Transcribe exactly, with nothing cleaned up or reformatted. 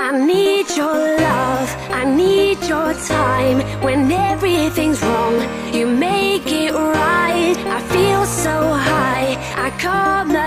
I need your love, I need your time. When everything's wrong, you make it right. I feel so high, I come